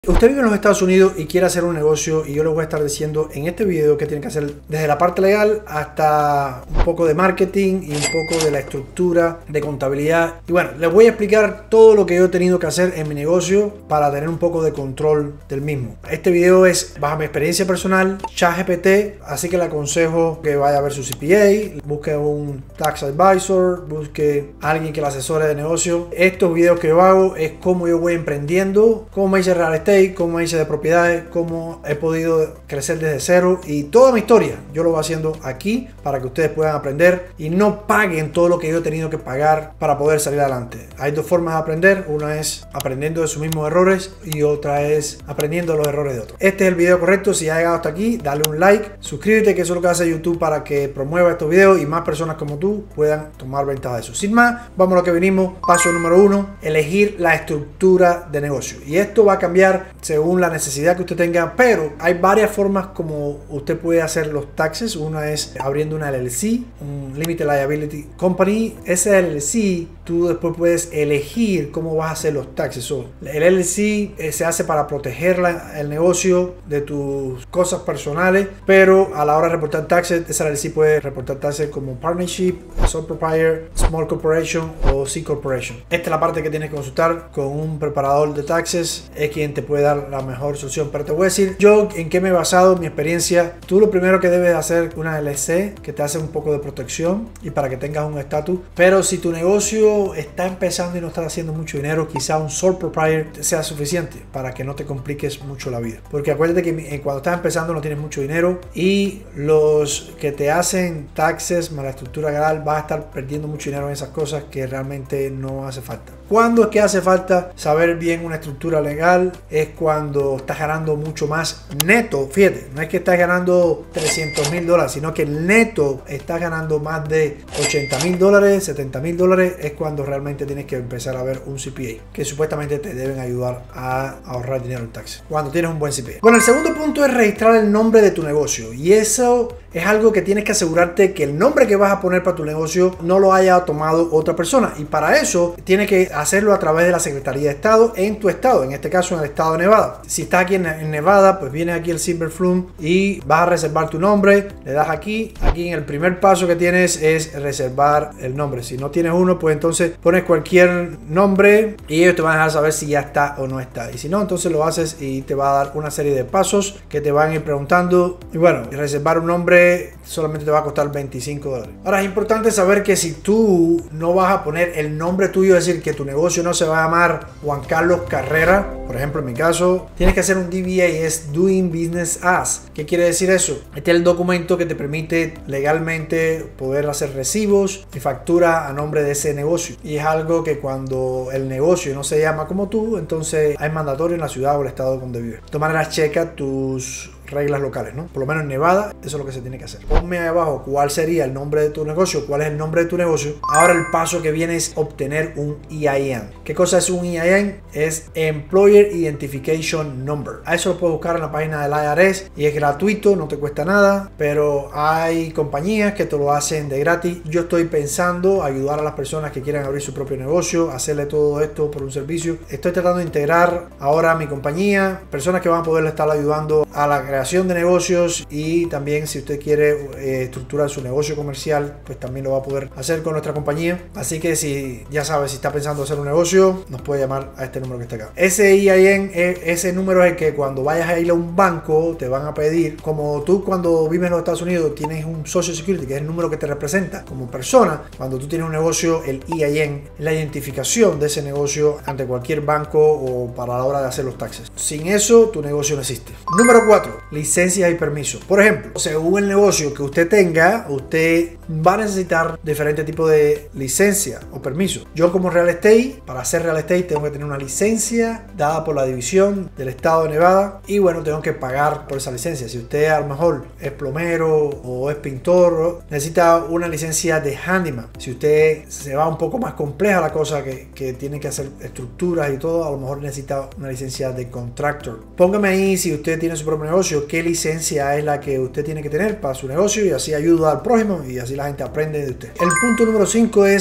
Usted vive en los Estados Unidos y quiere hacer un negocio y yo le voy a estar diciendo en este video qué tiene que hacer desde la parte legal hasta un poco de marketing y un poco de la estructura de contabilidad. Y bueno, les voy a explicar todo lo que yo he tenido que hacer en mi negocio para tener un poco de control del mismo. Este video es bajo mi experiencia personal, ChatGPT, así que le aconsejo que vaya a ver su CPA, busque un tax advisor, busque a alguien que le asesore de negocio. Estos videos que yo hago es cómo yo voy emprendiendo, cómo me hice real estate, cómo hice de propiedades, cómo he podido crecer desde cero y toda mi historia yo lo voy haciendo aquí para que ustedes puedan aprender y no paguen todo lo que yo he tenido que pagar para poder salir adelante. Hay dos formas de aprender, una es aprendiendo de sus mismos errores y otra es aprendiendo de los errores de otros. Este es el video correcto. Si has llegado hasta aquí, dale un like, suscríbete, que eso es lo que hace YouTube para que promueva estos videos y más personas como tú puedan tomar ventaja de eso. Sin más, vamos a lo que venimos. Paso número 1, elegir la estructura de negocio, y esto va a cambiar según la necesidad que usted tenga, pero hay varias formas como usted puede hacer los taxes. Una es abriendo una LLC, un Limited Liability Company. Ese LLC tú después puedes elegir cómo vas a hacer los taxes. El LLC se hace para proteger el negocio de tus cosas personales, pero a la hora de reportar taxes, esa LLC puede reportar taxes como partnership, sole proprietor, small corporation o C corporation. Esta es la parte que tienes que consultar con un preparador de taxes, es quien te puede dar la mejor solución. Pero te voy a decir yo en qué me he basado, mi experiencia. Tú lo primero que debes hacer una LLC que te hace un poco de protección y para que tengas un estatus, pero si tu negocio está empezando y no estás haciendo mucho dinero, quizá un sole proprietor sea suficiente para que no te compliques mucho la vida, porque acuérdate que cuando estás empezando no tienes mucho dinero y los que te hacen taxes más la estructura legal vas a estar perdiendo mucho dinero en esas cosas que realmente no hace falta. ¿Cuándo es que hace falta saber bien una estructura legal? Es cuando estás ganando mucho más neto. Fíjate, no es que estás ganando $300,000, sino que el neto estás ganando más de $80,000, $70,000. Es cuando realmente tienes que empezar a ver un CPA, que supuestamente te deben ayudar a ahorrar dinero en taxes cuando tienes un buen CPA. Bueno, el segundo punto es registrar el nombre de tu negocio, y eso es algo que tienes que asegurarte que el nombre que vas a poner para tu negocio no lo haya tomado otra persona, y para eso tienes que hacerlo a través de la Secretaría de Estado en tu estado, en este caso en el estado de Nevada. Si estás aquí en Nevada, pues vienes aquí al Silver Flume y vas a reservar tu nombre, le das aquí en el primer paso que tienes es reservar el nombre. Si no tienes uno, pues entonces pones cualquier nombre y ellos te van a dejar saber si ya está o no está, y si no, entonces lo haces y te va a dar una serie de pasos que te van a ir preguntando. Y bueno, reservar un nombre solamente te va a costar $25. Ahora, es importante saber que si tú no vas a poner el nombre tuyo, es decir, que tu negocio no se va a llamar Juan Carlos Carrera, por ejemplo en mi caso, tienes que hacer un DBA, es Doing Business As. ¿Qué quiere decir eso? Este es el documento que te permite legalmente poder hacer recibos y factura a nombre de ese negocio, y es algo que cuando el negocio no se llama como tú, entonces es mandatorio en la ciudad o el estado donde vives. De todas maneras, checa tus reglas locales, ¿no? Por lo menos en Nevada, eso es lo que se tiene que hacer. Ponme ahí abajo cuál sería el nombre de tu negocio, cuál es el nombre de tu negocio. Ahora el paso que viene es obtener un EIN. ¿Qué cosa es un EIN? Es Employer Identification Number. A eso lo puedes buscar en la página del IRS y es gratuito, no te cuesta nada, pero hay compañías que te lo hacen de gratis. Yo estoy pensando ayudar a las personas que quieran abrir su propio negocio, hacerle todo esto por un servicio. Estoy tratando de integrar ahora a mi compañía personas que van a poder estar ayudando a la creación de negocios, y también si usted quiere estructurar su negocio comercial, pues también lo va a poder hacer con nuestra compañía. Así que si ya sabes, si está pensando hacer un negocio, nos puede llamar a este número que está acá. Ese EIN, ese número es el que cuando vayas a ir a un banco te van a pedir, como tú cuando vives en los Estados Unidos tienes un Social Security, que es el número que te representa como persona. Cuando tú tienes un negocio, el EIN es la identificación de ese negocio ante cualquier banco o para la hora de hacer los taxes. Sin eso, tu negocio no existe. Número 4. Licencias y permisos. Por ejemplo, según el negocio que usted tenga, usted va a necesitar diferentes tipos de licencia o permiso. Yo como real estate, para hacer real estate tengo que tener una licencia dada por la división del estado de Nevada, y bueno, tengo que pagar por esa licencia. Si usted a lo mejor es plomero o es pintor, necesita una licencia de handyman. Si usted se va un poco más compleja la cosa, que tiene que hacer estructuras y todo, a lo mejor necesita una licencia de contractor. Póngame ahí, si usted tiene su propio negocio, qué licencia es la que usted tiene que tener para su negocio, y así ayuda al prójimo y así la gente aprende de usted. El punto número 5 es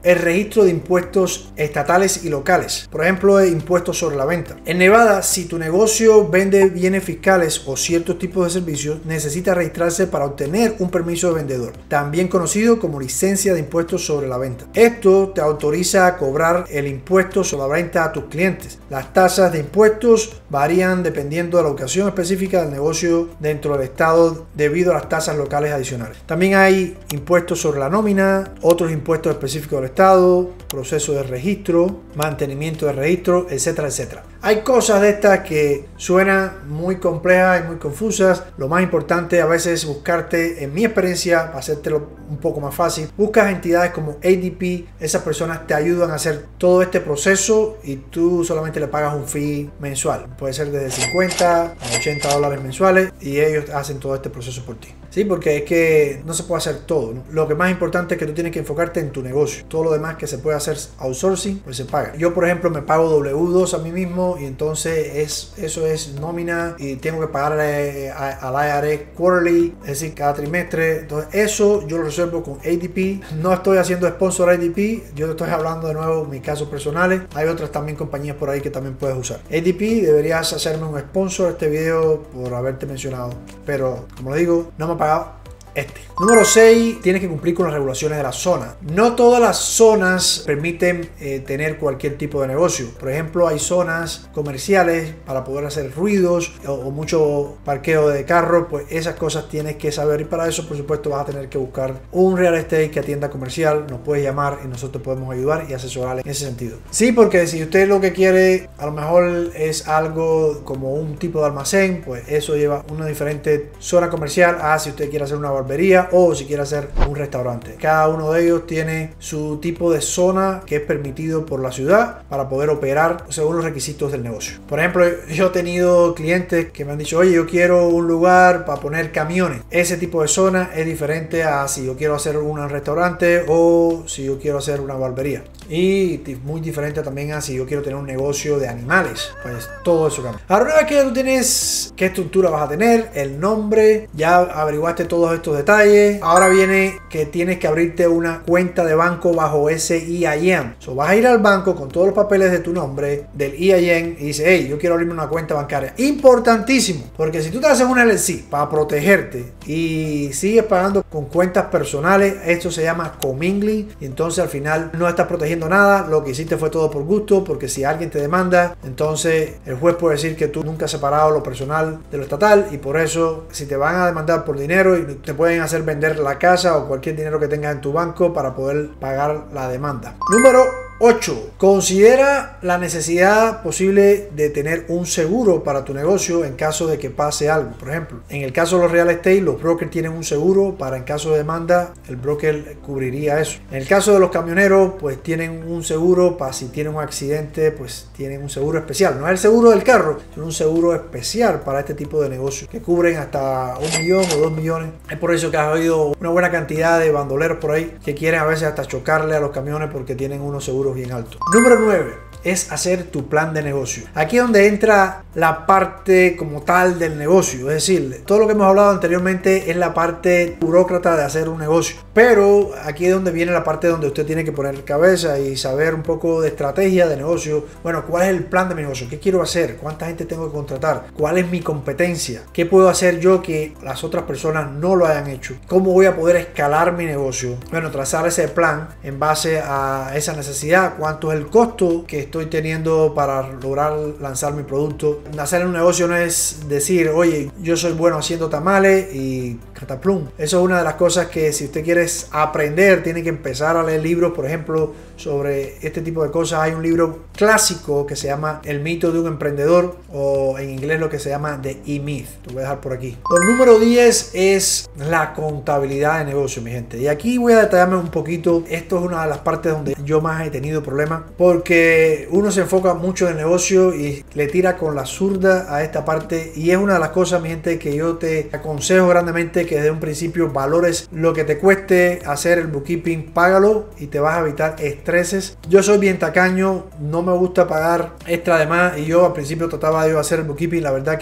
el registro de impuestos estatales y locales, por ejemplo, impuestos sobre la venta. En Nevada, si tu negocio vende bienes fiscales o ciertos tipos de servicios, necesita registrarse para obtener un permiso de vendedor, también conocido como licencia de impuestos sobre la venta. Esto te autoriza a cobrar el impuesto sobre la venta a tus clientes. Las tasas de impuestos varían dependiendo de la ubicación específica del negocio dentro del estado debido a las tasas locales adicionales. También hay impuestos sobre la nómina, otros impuestos específicos del estado, proceso de registro, mantenimiento de registro, etcétera, etcétera. Hay cosas de estas que suenan muy complejas y muy confusas. Lo más importante a veces es buscarte, en mi experiencia, para hacértelo un poco más fácil, buscas entidades como ADP. Esas personas te ayudan a hacer todo este proceso y tú solamente le pagas un fee mensual. Puede ser desde 50 a 80 dólares mensuales y ellos hacen todo este proceso por ti. Sí, porque es que no se puede hacer todo, ¿no? Lo que más importante es que tú tienes que enfocarte en tu negocio. Todo lo demás que se puede hacer outsourcing, pues se paga. Yo, por ejemplo, me pago W2 a mí mismo y entonces eso es nómina y tengo que pagarle al IRS quarterly, es decir, cada trimestre. Entonces eso yo lo resuelvo con ADP. No estoy haciendo sponsor ADP, yo te estoy hablando de nuevo de mis casos personales. Hay otras también compañías por ahí que también puedes usar. ADP, deberías hacerme un sponsor este video por haberte mencionado, pero como lo digo, no me ha pagado este. Número 6, tienes que cumplir con las regulaciones de la zona. No todas las zonas permiten tener cualquier tipo de negocio. Por ejemplo, hay zonas comerciales para poder hacer ruidos o mucho parqueo de carro, pues esas cosas tienes que saber y para eso, por supuesto, vas a tener que buscar un real estate que atienda comercial. Nos puedes llamar y nosotros podemos ayudar y asesorarle en ese sentido. Sí, porque si usted lo que quiere a lo mejor es algo como un tipo de almacén, pues eso lleva una diferente zona comercial a si usted quiere hacer una barbería o si quiere hacer un restaurante. Cada uno de ellos tiene su tipo de zona que es permitido por la ciudad para poder operar según los requisitos del negocio. Por ejemplo, yo he tenido clientes que me han dicho, oye, yo quiero un lugar para poner camiones. Ese tipo de zona es diferente a si yo quiero hacer un restaurante o si yo quiero hacer una barbería. Y muy diferente también a si yo quiero tener un negocio de animales. Pues todo eso cambia. Ahora, una vez que tú tienes qué estructura vas a tener, el nombre, ya averiguaste todos estos detalles. Ahora viene que tienes que abrirte una cuenta de banco bajo ese EIN. Vas a ir al banco con todos los papeles de tu nombre, del EIN, y dices, hey, yo quiero abrirme una cuenta bancaria. Importantísimo, porque si tú te haces una LLC para protegerte y sigues pagando con cuentas personales, esto se llama commingling, y entonces al final no estás protegiendo nada. Lo que hiciste fue todo por gusto, porque si alguien te demanda, entonces el juez puede decir que tú nunca has separado lo personal de lo estatal, y por eso si te van a demandar por dinero y te pueden hacer vender la casa o cualquier dinero que tengas en tu banco para poder pagar la demanda. Número 8. Considera la necesidad posible de tener un seguro para tu negocio en caso de que pase algo. Por ejemplo, en el caso de los real estate, los brokers tienen un seguro para en caso de demanda, el broker cubriría eso. En el caso de los camioneros, pues tienen un seguro para si tienen un accidente, pues tienen un seguro especial. No es el seguro del carro, sino un seguro especial para este tipo de negocios que cubren hasta 1 millón o 2 millones. Es por eso que has oído una buena cantidad de bandoleros por ahí que quieren a veces hasta chocarle a los camiones porque tienen unos seguros bien alto. Número 9 es hacer tu plan de negocio. Aquí es donde entra la parte como tal del negocio, es decir, todo lo que hemos hablado anteriormente es la parte burócrata de hacer un negocio, pero aquí es donde viene la parte donde usted tiene que poner cabeza y saber un poco de estrategia de negocio. Bueno, ¿cuál es el plan de mi negocio? ¿Qué quiero hacer? ¿Cuánta gente tengo que contratar? ¿Cuál es mi competencia? ¿Qué puedo hacer yo que las otras personas no lo hayan hecho? ¿Cómo voy a poder escalar mi negocio? Bueno, trazar ese plan en base a esa necesidad. ¿Cuánto es el costo que estoy teniendo para lograr lanzar mi producto? Hacer un negocio no es decir, oye, yo soy bueno haciendo tamales y cataplum. Eso es una de las cosas que si usted quiere aprender, tiene que empezar a leer libros, por ejemplo, sobre este tipo de cosas. Hay un libro clásico que se llama El mito de un emprendedor, o en inglés lo que se llama The E-Myth. Lo voy a dejar por aquí. El número 10 es la contabilidad de negocio, mi gente. Y aquí voy a detallarme un poquito. Esto es una de las partes donde yo más he tenido problemas, porque uno se enfoca mucho en el negocio y le tira con la zurda a esta parte, y es una de las cosas, mi gente, que yo te aconsejo grandemente que desde un principio valores lo que te cueste hacer el bookkeeping. Págalo y te vas a evitar estreses. Yo soy bien tacaño, no me gusta pagar extra de más, y yo al principio trataba de hacer el bookkeeping. La verdad que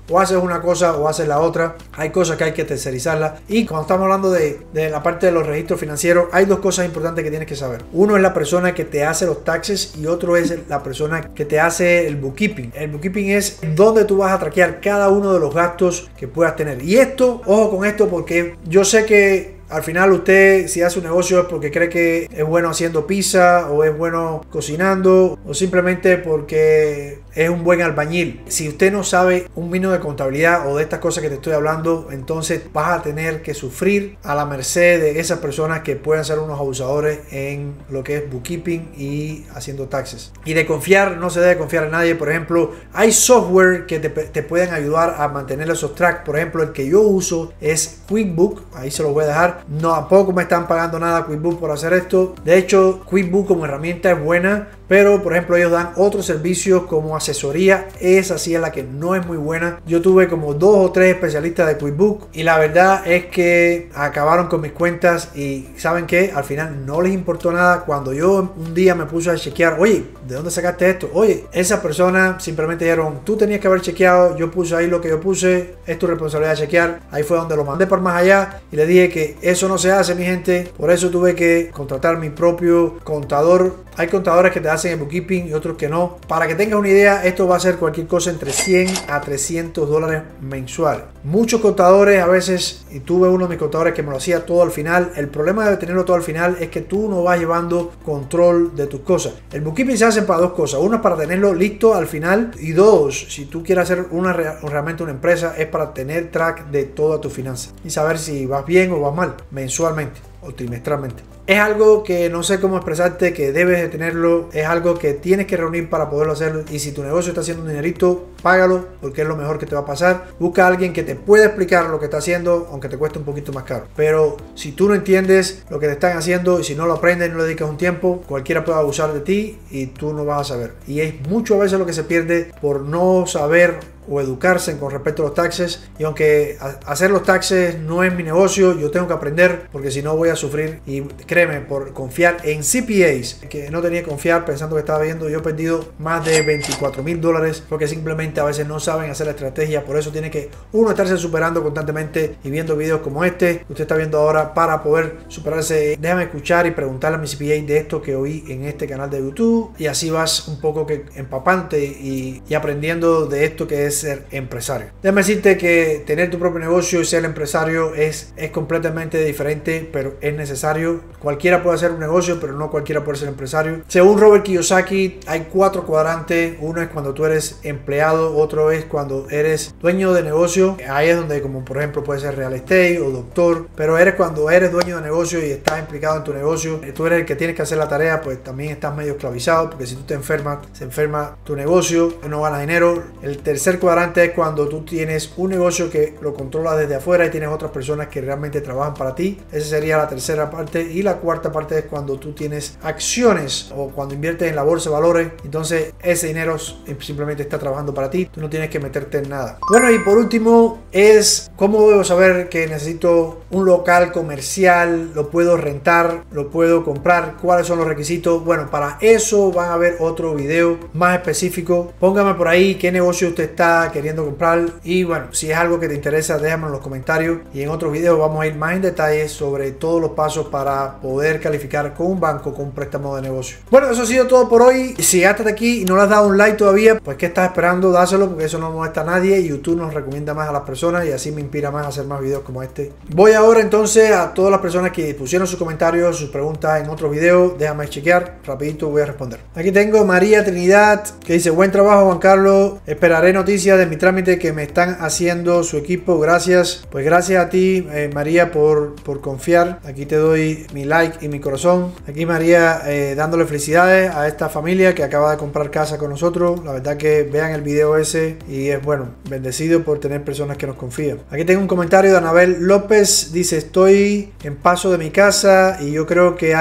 o haces una cosa o haces la otra. Hay cosas que hay que tercerizarlas. Y cuando estamos hablando de la parte de los registros financieros, hay dos cosas importantes que tienes que saber. Uno es la persona que te hace los taxes y otro es la persona que te hace el bookkeeping. El bookkeeping es donde tú vas a traquear cada uno de los gastos que puedas tener. Y esto, ojo con esto, porque yo sé que al final usted, si hace un negocio es porque cree que es bueno haciendo pizza o es bueno cocinando o simplemente porque es un buen albañil. Si usted no sabe un mínimo de contabilidad o de estas cosas que te estoy hablando, entonces vas a tener que sufrir a la merced de esas personas que pueden ser unos abusadores en lo que es bookkeeping y haciendo taxes. Y de confiar, no se debe confiar en nadie. Por ejemplo, hay software que te pueden ayudar a mantener esos tracks. Por ejemplo, el que yo uso es QuickBook. Ahí se lo voy a dejar. No, tampoco me están pagando nada QuickBook por hacer esto. De hecho, QuickBook como herramienta es buena, pero por ejemplo ellos dan otros servicios como asesoría. Esa sí es la que no es muy buena. Yo tuve como 2 o 3 especialistas de QuickBook y la verdad es que acabaron con mis cuentas y ¿saben qué? Al final no les importó nada. Cuando yo un día me puse a chequear, oye, ¿de dónde sacaste esto? Oye, esa persona simplemente dijeron, tú tenías que haber chequeado, yo puse ahí lo que yo puse, es tu responsabilidad de chequear. Ahí fue donde lo mandé por más allá y le dije que eso no se hace, mi gente. Por eso tuve que contratar mi propio contador. Hay contadores que te hacen el bookkeeping y otros que no. Para que tengas una idea, esto va a ser cualquier cosa entre 100 a 300 dólares mensual. Muchos contadores a veces, y tuve uno de mis contadores que me lo hacía todo al final. El problema de tenerlo todo al final es que tú no vas llevando control de tus cosas. El bookkeeping se hace para dos cosas. Uno es para tenerlo listo al final y dos, si tú quieres hacer realmente una empresa, es para tener track de toda tu finanza y saber si vas bien o vas mal mensualmente o trimestralmente. Es algo que no sé cómo expresarte, que debes de tenerlo, es algo que tienes que reunir para poderlo hacer. Y si tu negocio está haciendo un dinerito, págalo porque es lo mejor que te va a pasar. Busca a alguien que te pueda explicar lo que está haciendo, aunque te cueste un poquito más caro. Pero si tú no entiendes lo que te están haciendo y si no lo aprendes y no le dedicas un tiempo, cualquiera puede abusar de ti y tú no vas a saber. Y es mucho a veces lo que se pierde por no saber o educarse con respecto a los taxes. Y aunque hacer los taxes no es mi negocio, yo tengo que aprender porque si no voy a sufrir. Y créeme, por confiar en CPAs que no tenía que confiar pensando que estaba viendo, yo he perdido más de 24 mil dólares porque simplemente a veces no saben hacer la estrategia. Por eso tiene que uno estarse superando constantemente y viendo videos como este que usted está viendo ahora para poder superarse. Déjame escuchar y preguntarle a mi CPA de esto que oí en este canal de YouTube y así vas un poco que empapante y aprendiendo de esto que es ser empresario. Déjame decirte que tener tu propio negocio y ser empresario es completamente diferente, pero es necesario. Cualquiera puede hacer un negocio, pero no cualquiera puede ser empresario. Según Robert Kiyosaki, hay 4 cuadrantes. Uno es cuando tú eres empleado, otro es cuando eres dueño de negocio. Ahí es donde, como por ejemplo, puede ser real estate o doctor, pero cuando eres dueño de negocio y estás implicado en tu negocio, tú eres el que tienes que hacer la tarea, pues también estás medio esclavizado, porque si tú te enfermas, se enferma tu negocio, no ganas dinero. El tercer cuadrante es cuando tú tienes un negocio que lo controlas desde afuera y tienes otras personas que realmente trabajan para ti. Esa sería la tercera parte. Y la cuarta parte es cuando tú tienes acciones o cuando inviertes en la bolsa de valores. Entonces ese dinero simplemente está trabajando para ti. Tú no tienes que meterte en nada. Bueno, y por último es cómo debo saber que necesito un local comercial, lo puedo rentar, lo puedo comprar, cuáles son los requisitos. Bueno, para eso van a ver otro video más específico. Póngame por ahí qué negocio usted está queriendo comprar y bueno, si es algo que te interesa, déjame en los comentarios y en otros videos vamos a ir más en detalle sobre todos los pasos para poder calificar con un banco con un préstamo de negocio. Bueno, eso ha sido todo por hoy. Si llegaste hasta aquí y no le has dado un like todavía, pues ¿qué estás esperando? Dáselo porque eso no molesta a nadie y YouTube nos recomienda más a las personas y así me inspira más a hacer más videos como este. Voy ahora entonces a todas las personas que pusieron sus comentarios, sus preguntas en otros videos, déjame chequear, rapidito voy a responder. Aquí tengo María Trinidad que dice: buen trabajo Juan Carlos, esperaré noticias de mi trámite que me están haciendo su equipo, gracias. Pues gracias a ti María por confiar. Aquí te doy mi like y mi corazón. Aquí María dándole felicidades a esta familia que acaba de comprar casa con nosotros. La verdad que vean el video ese y es bueno, bendecido por tener personas que nos confían. Aquí tengo un comentario de Anabel López, dice: estoy en paso de mi casa y yo creo que hay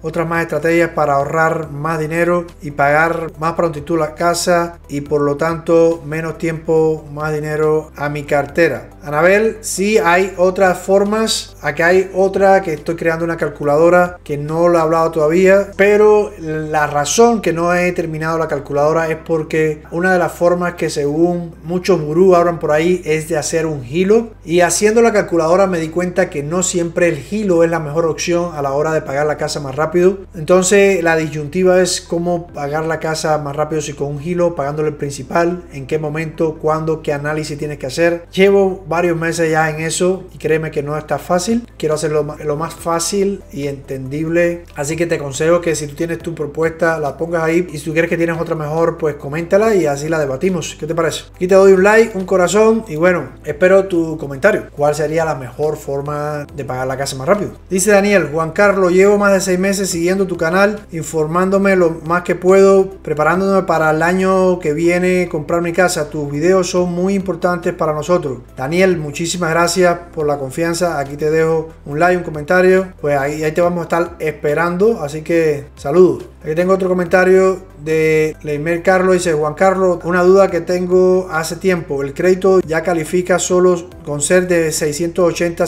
otras más estrategias para ahorrar más dinero y pagar más prontitud la casa y por lo tanto menos tiempo, más dinero a mi cartera. Anabel, sí hay otras formas. Aquí hay otra que estoy creando una calculadora que no lo he hablado todavía, pero la razón que no he terminado la calculadora es porque una de las formas que según muchos gurús hablan por ahí es de hacer un hilo, y haciendo la calculadora me di cuenta que no siempre el hilo es la mejor opción a la hora de pagar la casa más rápido. Entonces la disyuntiva es cómo pagar la casa más rápido, si con un hilo, pagándole el principal, en qué momento, cuándo, qué análisis tienes que hacer. Llevo varios meses ya en eso y créeme que no está fácil. Quiero hacerlo lo más fácil y entendible, así que te aconsejo que si tú tienes tu propuesta la pongas ahí, y si tú quieres que tienes otra mejor, pues coméntala y así la debatimos. ¿Qué te parece? Aquí te doy un like, un corazón y bueno, espero tu comentario. ¿Cuál sería la mejor forma de pagar la casa más rápido? Dice Daniel: Juan Carlos, llevo más de 6 meses siguiendo tu canal, informándome lo más que puedo, preparándome para el año que viene comprar mi casa. Tus videos son muy importantes para nosotros. Daniel, muchísimas gracias por la confianza. Aquí te dejo un like, un comentario, pues ahí te vamos a estar esperando, así que saludos. Aquí tengo otro comentario de Leimer Carlos. Dice: Juan Carlos, una duda que tengo hace tiempo, el crédito ya califica solo con ser de 680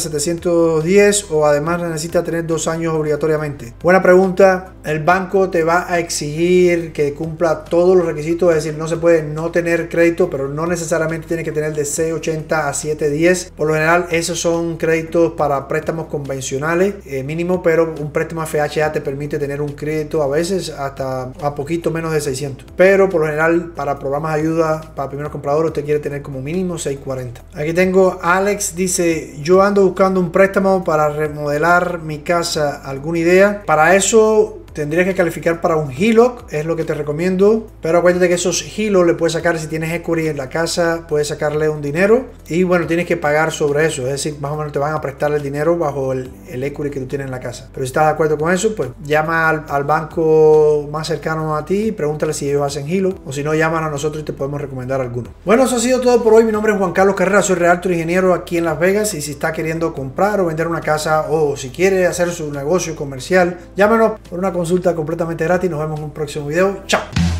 710 o además necesita tener 2 años obligatoriamente? Buena pregunta. El banco te va a exigir que cumpla todos los requisitos, es decir, no se puede no tener crédito, pero no necesariamente tiene que tener de 680 a 710. Por lo general esos son créditos para préstamos convencionales mínimo, pero un préstamo FHA te permite tener un crédito a veces hasta a poquito menos de 600, pero por lo general para programas de ayuda para primeros compradores usted quiere tener como mínimo 640. Aquí tengo Alex, dice: yo ando buscando un préstamo para remodelar mi casa, ¿alguna idea? Para eso tendrías que calificar para un HELOC, es lo que te recomiendo, pero acuérdate que esos HELOC le puedes sacar, si tienes equity en la casa, puedes sacarle un dinero y bueno, tienes que pagar sobre eso, es decir, más o menos te van a prestar el dinero bajo el equity que tú tienes en la casa. Pero si estás de acuerdo con eso, pues llama al banco más cercano a ti y pregúntale si ellos hacen HELOC, o si no, llaman a nosotros y te podemos recomendar alguno. Bueno, eso ha sido todo por hoy. Mi nombre es Juan Carlos Carrera, soy realtor ingeniero aquí en Las Vegas, y si está queriendo comprar o vender una casa o si quiere hacer su negocio comercial, llámanos por una consulta completamente gratis. Nos vemos en un próximo video. Chao.